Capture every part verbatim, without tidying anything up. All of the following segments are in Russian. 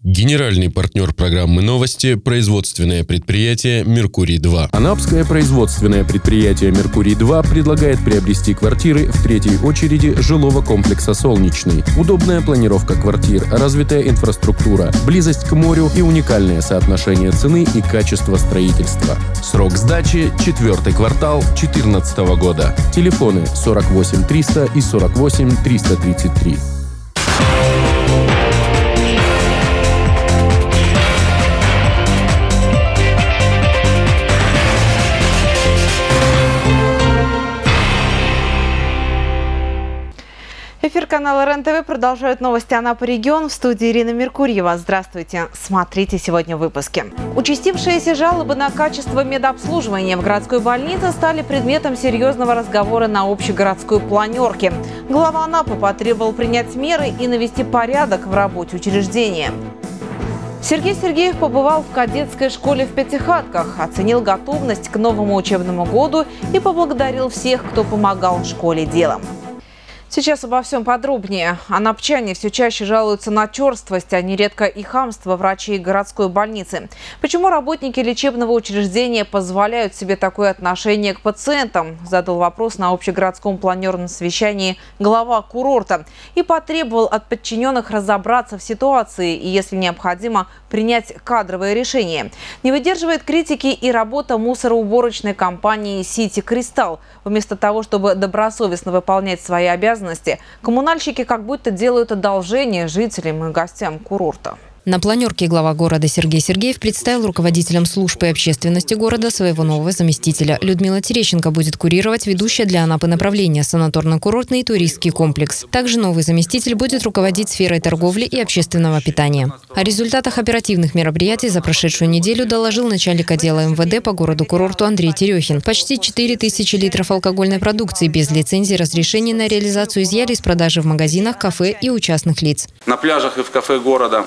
Генеральный партнер программы «Новости» – производственное предприятие «Меркурий-два». Анапское производственное предприятие «Меркурий-два» предлагает приобрести квартиры в третьей очереди жилого комплекса «Солнечный». Удобная планировка квартир, развитая инфраструктура, близость к морю и уникальное соотношение цены и качества строительства. Срок сдачи – четвертый квартал две тысячи четырнадцатого года. Телефоны сорок восемь триста и сорок восемь триста тридцать три. Эфир канала РЕН-ТВ продолжают новости Анапы регион. В студии Ирина Меркурьева. Здравствуйте. Смотрите сегодня в выпуске. Участившиеся жалобы на качество медобслуживания в городской больнице стали предметом серьезного разговора на общегородской планерке. Глава Анапы потребовал принять меры и навести порядок в работе учреждения. Сергей Сергеев побывал в кадетской школе в Пятихатках, оценил готовность к новому учебному году и поблагодарил всех, кто помогал школе делом. Сейчас обо всем подробнее. Анапчане все чаще жалуются на черствость, а нередко и хамство врачей городской больницы. Почему работники лечебного учреждения позволяют себе такое отношение к пациентам? Задал вопрос на общегородском планерном совещании глава курорта и потребовал от подчиненных разобраться в ситуации и, если необходимо, принять кадровое решение. Не выдерживает критики и работа мусороуборочной компании «Сити Кристалл». Вместо того, чтобы добросовестно выполнять свои обязанности, коммунальщики как будто делают одолжение жителям и гостям курорта. На планерке глава города Сергей Сергеев представил руководителям служб и общественности города своего нового заместителя. Людмила Терещенко будет курировать ведущее для Анапы направление санаторно-курортный и туристский комплекс. Также новый заместитель будет руководить сферой торговли и общественного питания. О результатах оперативных мероприятий за прошедшую неделю доложил начальник отдела эм вэ дэ по городу-курорту Андрей Терехин. Почти четыре тысячи литров алкогольной продукции без лицензии и разрешений на реализацию изъяли из продажи в магазинах, кафе и у частных лиц. На пляжах и в кафе города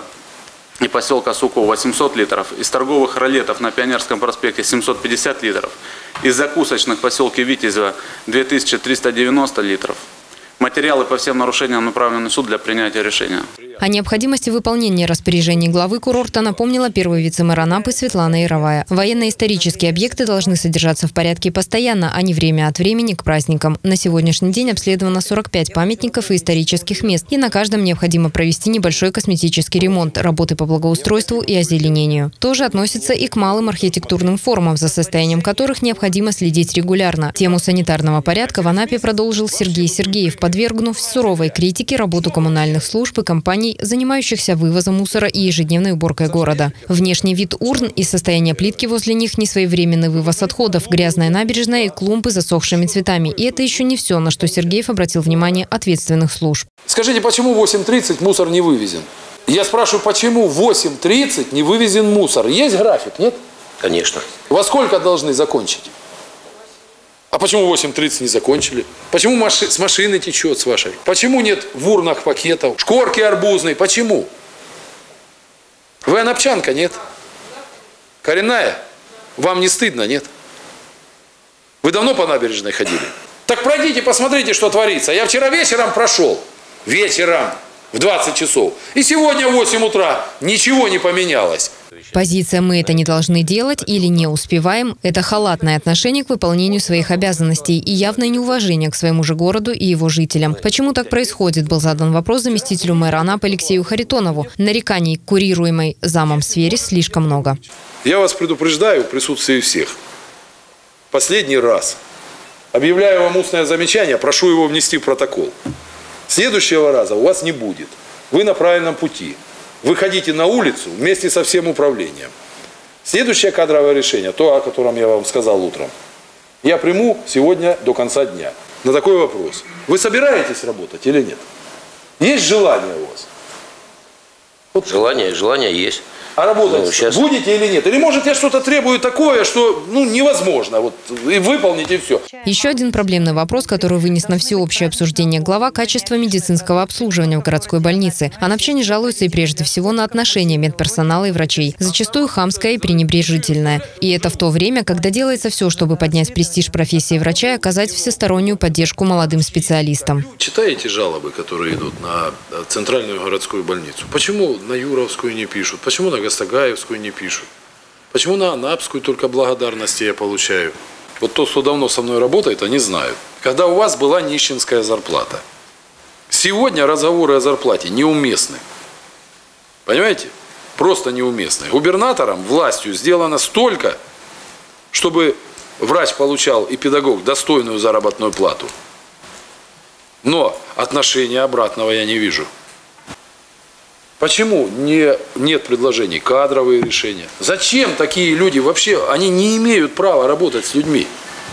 и поселка Суко восемьсот литров, из торговых ролетов на Пионерском проспекте семьсот пятьдесят литров, из закусочных в поселке Витязево две тысячи триста девяносто литров. Материалы по всем нарушениям направлены в суд для принятия решения. О необходимости выполнения распоряжений главы курорта напомнила первый вице-мэр Анапы Светлана Яровая. Военно-исторические объекты должны содержаться в порядке постоянно, а не время от времени к праздникам. На сегодняшний день обследовано сорок пять памятников и исторических мест, и на каждом необходимо провести небольшой косметический ремонт, работы по благоустройству и озеленению. Тоже относится и к малым архитектурным формам, за состоянием которых необходимо следить регулярно. Тему санитарного порядка в Анапе продолжил Сергей Сергеев, подвергнув суровой критике работу коммунальных служб и компаний, занимающихся вывозом мусора и ежедневной уборкой города. Внешний вид урн и состояние плитки возле них, несвоевременный вывоз отходов, грязная набережная и клумбы с засохшими цветами. И это еще не все, на что Сергеев обратил внимание ответственных служб. Скажите, почему в восемь тридцать мусор не вывезен? Я спрашиваю, почему в восемь тридцать не вывезен мусор? Есть график, нет? Конечно. Во сколько должны закончить? А почему в восемь тридцать не закончили? Почему маши, с машины течет с вашей? Почему нет в урнах пакетов? Шкорки арбузные. Почему? Вы анапчанка, нет? Коренная? Вам не стыдно, нет? Вы давно по набережной ходили? Так пройдите, посмотрите, что творится. Я вчера вечером прошел. Вечером. В двадцать часов. И сегодня в восемь утра ничего не поменялось. Позиция «мы это не должны делать» или «не успеваем» – это халатное отношение к выполнению своих обязанностей и явное неуважение к своему же городу и его жителям. Почему так происходит, был задан вопрос заместителю мэра Анапы Алексею Харитонову. Нареканий к курируемой замом сфере слишком много. Я вас предупреждаю в присутствии всех. Последний раз. Объявляю вам устное замечание, прошу его внести в протокол. Следующего раза у вас не будет. Вы на правильном пути. Выходите на улицу вместе со всем управлением. Следующее кадровое решение, то, о котором я вам сказал утром, я приму сегодня до конца дня. На такой вопрос. Вы собираетесь работать или нет? Есть желание у вас? Вот. Желание, желание есть. А работать ну, сейчас... будете или нет? Или может я что-то требую такое, что ну, невозможно. Вот, и выполнить, и все. Еще один проблемный вопрос, который вынес на всеобщее обсуждение глава – качество медицинского обслуживания в городской больнице. Анапчане жалуются и прежде всего на отношения медперсонала и врачей. Зачастую хамское и пренебрежительное. И это в то время, когда делается все, чтобы поднять престиж профессии врача и оказать всестороннюю поддержку молодым специалистам. Читаете жалобы, которые идут на центральную городскую больницу? Почему на Юровскую не пишут? Почему на Гастагаевскую не пишут? Почему на Анапскую только благодарности я получаю? Вот тот, кто давно со мной работает, они знают. Когда у вас была нищенская зарплата. Сегодня разговоры о зарплате неуместны. Понимаете? Просто неуместны. Губернатором, властью сделано столько, чтобы врач получал и педагог достойную заработную плату. Но отношения обратного я не вижу. Почему не, нет предложений? Кадровые решения. Зачем такие люди вообще, они не имеют права работать с людьми?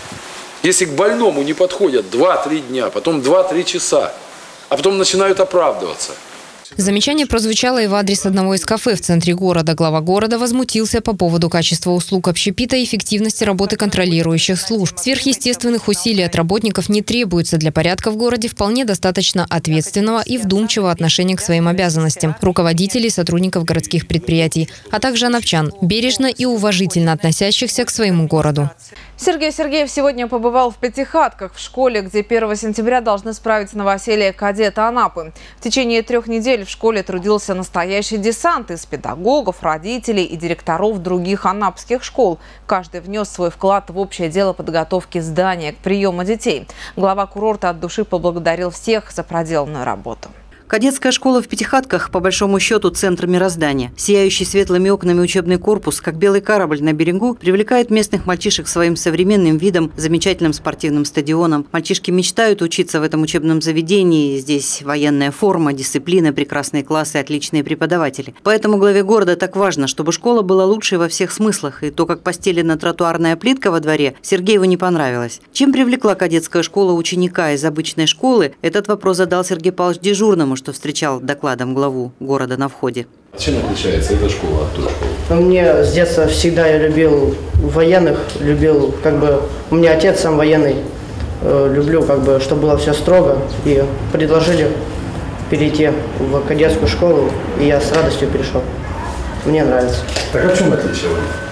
Если к больному не подходят два-три дня, потом два-три часа, а потом начинают оправдываться. Замечание прозвучало и в адрес одного из кафе в центре города. Глава города возмутился по поводу качества услуг общепита и эффективности работы контролирующих служб. Сверхъестественных усилий от работников не требуется. Для порядка в городе вполне достаточно ответственного и вдумчивого отношения к своим обязанностям руководителей и сотрудников городских предприятий, а также анапчан, бережно и уважительно относящихся к своему городу. Сергей Сергеев сегодня побывал в Пятихатках, в школе, где первого сентября должны справить новоселье кадеты Анапы. В течение трех недель в школе трудился настоящий десант из педагогов, родителей и директоров других анапских школ. Каждый внес свой вклад в общее дело подготовки здания к приему детей. Глава курорта от души поблагодарил всех за проделанную работу. Кадетская школа в Пятихатках, по большому счету, центр мироздания. Сияющий светлыми окнами учебный корпус, как белый корабль на берегу, привлекает местных мальчишек своим современным видом, замечательным спортивным стадионом. Мальчишки мечтают учиться в этом учебном заведении. Здесь военная форма, дисциплина, прекрасные классы, отличные преподаватели. Поэтому главе города так важно, чтобы школа была лучшей во всех смыслах. И то, как постелена тротуарная плитка во дворе, Сергееву не понравилось. Чем привлекла кадетская школа ученика из обычной школы, этот вопрос задал Сергей Павлович дежурному, что встречал докладом главу города на входе. Чем отличается эта школа от той школы? Ну, мне с детства всегда я любил военных, любил, как бы, у меня отец сам военный, э, люблю, как бы, чтобы было все строго, и предложили перейти в кадетскую школу, и я с радостью перешел. Мне нравится. Так а в чем отличие?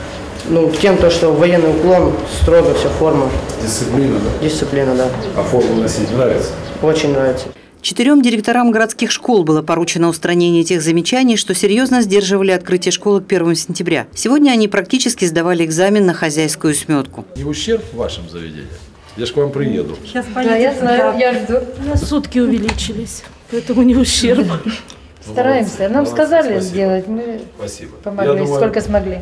Ну, тем, то, что военный уклон, строго вся форма. Дисциплина, да? Дисциплина, да. А форму носить нравится? Очень нравится. Четырем директорам городских школ было поручено устранение тех замечаний, что серьезно сдерживали открытие школы к первому сентября. Сегодня они практически сдавали экзамен на хозяйскую сметку. Не ущерб в вашем заведении? Я же к вам приеду. Сейчас да, я знаю, я жду. У нас сутки увеличились, поэтому не ущерб. Стараемся. Нам сказали Спасибо. сделать, мы Спасибо. помогли, думаю, сколько смогли.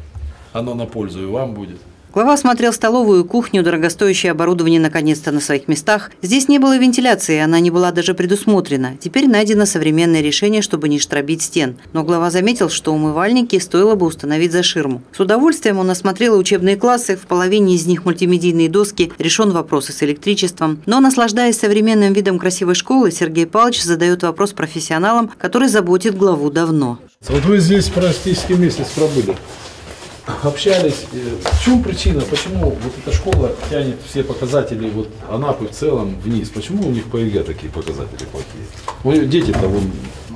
Оно на пользу и вам будет. Глава осмотрел столовую, кухню, дорогостоящее оборудование наконец-то на своих местах. Здесь не было вентиляции, она не была даже предусмотрена. Теперь найдено современное решение, чтобы не штробить стен. Но глава заметил, что умывальники стоило бы установить за ширму. С удовольствием он осмотрел учебные классы, в половине из них мультимедийные доски, решен вопрос с электричеством. Но, наслаждаясь современным видом красивой школы, Сергей Павлович задает вопрос профессионалам, который заботит главу давно. Вот вы здесь практически месяц пробыли. Общались. В чем причина, почему вот эта школа тянет все показатели вот Анапы в целом вниз? Почему у них по ЕГЭ такие показатели плохие? Дети-то вон...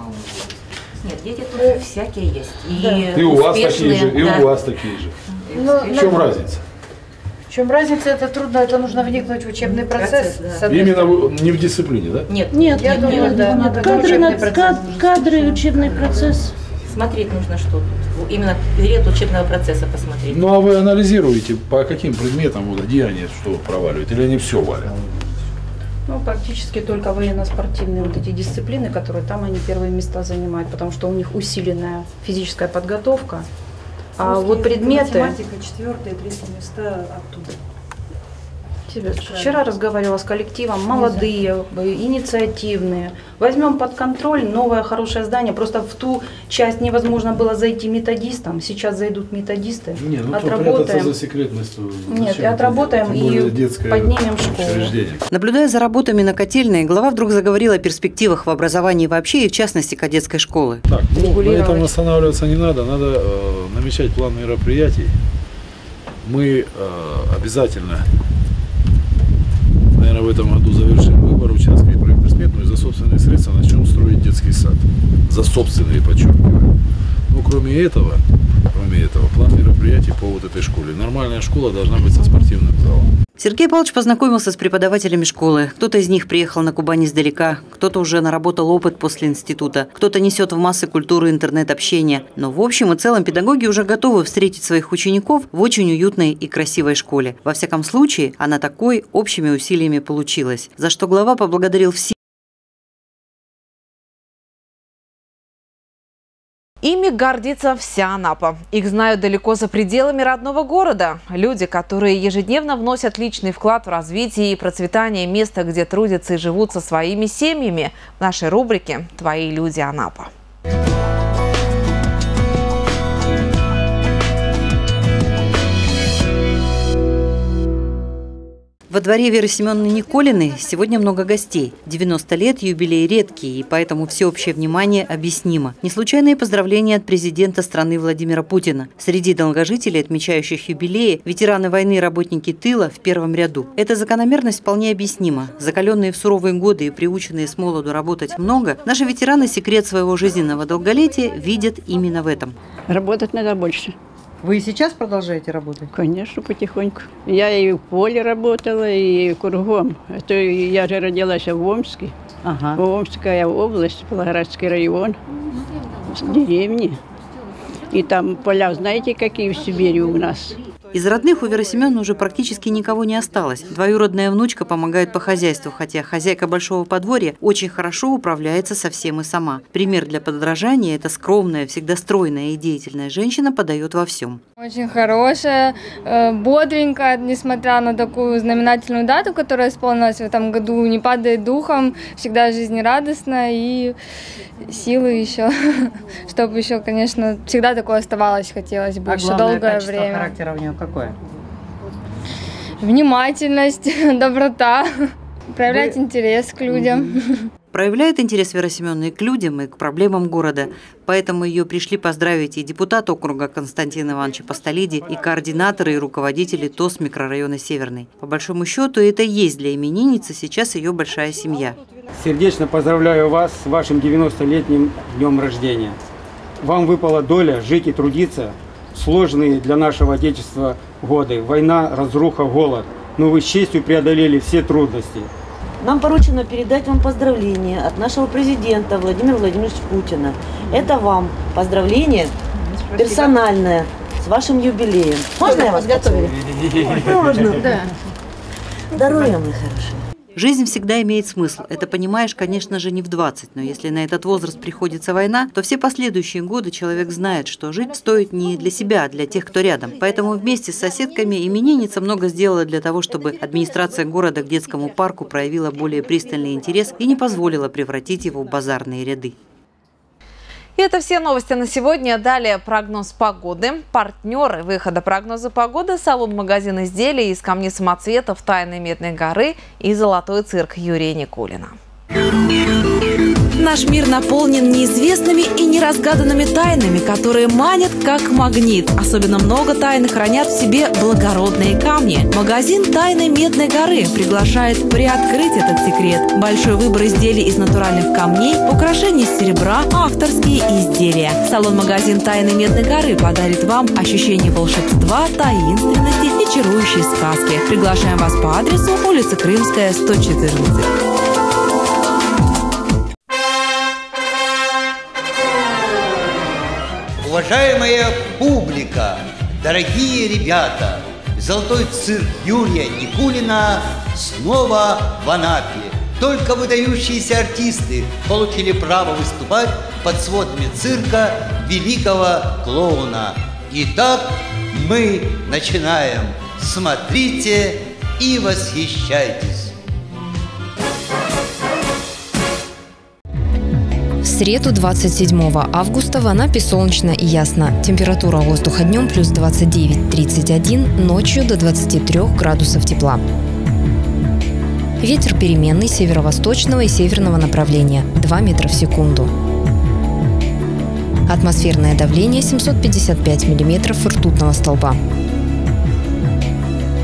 Нет, дети тут всякие есть. И, да. и у вас такие же, и да. у вас такие же. Но, в чем но... разница? В чем разница? Это трудно, это нужно вникнуть в учебный процесс. процесс да. Именно в, не в дисциплине, да? Нет, нет, я нет, думаю, нет, да. нет. Кадры, над, кад, кадры, учебный процесс. Смотреть нужно, что тут. Именно период учебного процесса посмотреть. Ну а вы анализируете, по каким предметам, вот, где они что проваливают, или они все валят? Ну, практически только военно-спортивные вот эти дисциплины, которые там они первые места занимают, потому что у них усиленная физическая подготовка. А русский, вот предметы... Математика четвертые, третье места оттуда. Вчера разговаривала с коллективом, молодые, инициативные. Возьмем под контроль новое хорошее здание. Просто в ту часть невозможно было зайти методистам. Сейчас зайдут методисты. Не, ну отработаем. За секретностью. Нет, и отработаем и поднимем школу. Наблюдая за работами на котельной, глава вдруг заговорила о перспективах в образовании вообще и в частности кадетской школы. Так, ну, на этом останавливаться не надо. Надо э, намечать план мероприятий. Мы э, обязательно... Наверное, в этом году завершим выбор участка и проектно-сметную, и за собственные средства начнем строить детский сад. За собственные, подчеркиваю. Ну, кроме этого, кроме планами этого, план мероприятий по вот этой школе. Нормальная школа должна быть со спортивным залом. Сергей Павлович познакомился с преподавателями школы. Кто-то из них приехал на Кубань издалека, кто-то уже наработал опыт после института, кто-то несет в массы культуры интернет-общения. Но в общем и целом педагоги уже готовы встретить своих учеников в очень уютной и красивой школе. Во всяком случае, она такой общими усилиями получилась, за что глава поблагодарил всех. Ими гордится вся Анапа. Их знают далеко за пределами родного города. Люди, которые ежедневно вносят личный вклад в развитие и процветание места, где трудятся и живут со своими семьями. В нашей рубрике «Твои люди, Анапа». Во дворе Веры Семеновны Николиной сегодня много гостей. девяносто лет – юбилей редкий, и поэтому всеобщее внимание объяснимо. Не случайные поздравления от президента страны Владимира Путина. Среди долгожителей, отмечающих юбилеи, ветераны войны и работники тыла в первом ряду. Эта закономерность вполне объяснима. Закаленные в суровые годы и приученные с молоду работать много, наши ветераны секрет своего жизненного долголетия видят именно в этом. Работать надо больше. Вы и сейчас продолжаете работать? Конечно, потихоньку. Я и в поле работала, и кругом. А то я же родилась в Омске. Ага. Омская область, Павлоградский район, в деревне. И там поля, знаете, какие в Сибири у нас. Из родных у Веры Семеновны уже практически никого не осталось. Двоюродная внучка помогает по хозяйству, хотя хозяйка большого подворья очень хорошо управляется со всем и сама. Пример для подражания – эта скромная, всегда стройная и деятельная женщина подает во всем. Очень хорошая, бодренькая, несмотря на такую знаменательную дату, которая исполнилась в этом году, не падает духом, всегда жизнерадостна и силы еще, чтобы еще, конечно, всегда такое оставалось, хотелось бы, еще долгое время. Характера у нее какое? Внимательность, доброта, проявлять Вы... интерес к людям. Проявляет интерес Вера Семеновна и к людям, и к проблемам города. Поэтому ее пришли поздравить и депутат округа Константин Иванович Постолиди, и координаторы и руководители ТОС микрорайона Северный. По большому счету, это и есть для именинницы сейчас ее большая семья. Сердечно поздравляю вас с вашим девяностолетним днем рождения. Вам выпала доля жить и трудиться в сложные для нашего Отечества годы. Война, разруха, голод. Но вы с честью преодолели все трудности. Нам поручено передать вам поздравления от нашего президента Владимира Владимировича Путина. Это вам поздравление персональное с вашим юбилеем. Можно я вас поцелую? Можно. Да. Здоровья, мои хорошие. Жизнь всегда имеет смысл. Это понимаешь, конечно же, не в двадцать. Но если на этот возраст приходится война, то все последующие годы человек знает, что жить стоит не для себя, а для тех, кто рядом. Поэтому вместе с соседками именинница много сделала для того, чтобы администрация города к детскому парку проявила более пристальный интерес и не позволила превратить его в базарные ряды. И это все новости на сегодня. Далее прогноз погоды. Партнеры выхода прогноза погоды – салон-магазин изделий из камней самоцветов «Тайны Медной горы» и «Золотой цирк» Юрия Никулина. Наш мир наполнен неизвестными и неразгаданными тайнами, которые манят как магнит. Особенно много тайн хранят в себе благородные камни. Магазин «Тайны Медной горы» приглашает приоткрыть этот секрет. Большой выбор изделий из натуральных камней, украшений из серебра, авторские изделия. Салон-магазин «Тайны Медной горы» подарит вам ощущение волшебства, таинственности и чарующей сказки. Приглашаем вас по адресу улица Крымская, сто четырнадцать. Уважаемая публика, дорогие ребята, Золотой цирк Юрия Никулина снова в Анапе. Только выдающиеся артисты получили право выступать под сводами цирка великого клоуна. Итак, мы начинаем. Смотрите и восхищайтесь. В среду двадцать седьмого августа в Анапе солнечно и ясно. Температура воздуха днем плюс двадцать девять — тридцать один, ночью до двадцати трёх градусов тепла. Ветер переменный северо-восточного и северного направления два метра в секунду. Атмосферное давление семьсот пятьдесят пять миллиметров ртутного столба.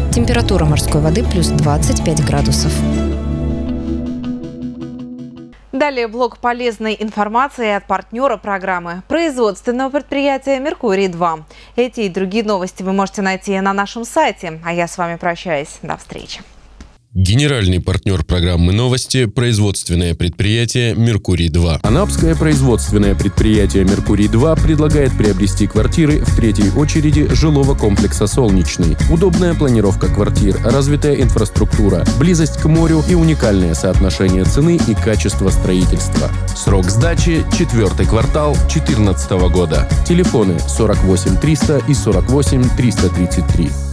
Температура морской воды плюс двадцать пять градусов. Далее блок полезной информации от партнера программы производственного предприятия «Меркурий-два». Эти и другие новости вы можете найти на нашем сайте. А я с вами прощаюсь. До встречи. Генеральный партнер программы «Новости» – производственное предприятие «Меркурий-два». Анапское производственное предприятие «Меркурий-два» предлагает приобрести квартиры в третьей очереди жилого комплекса «Солнечный». Удобная планировка квартир, развитая инфраструктура, близость к морю и уникальное соотношение цены и качества строительства. Срок сдачи – четвертый квартал две тысячи четырнадцатого года. Телефоны сорок восемь триста и сорок восемь триста тридцать три.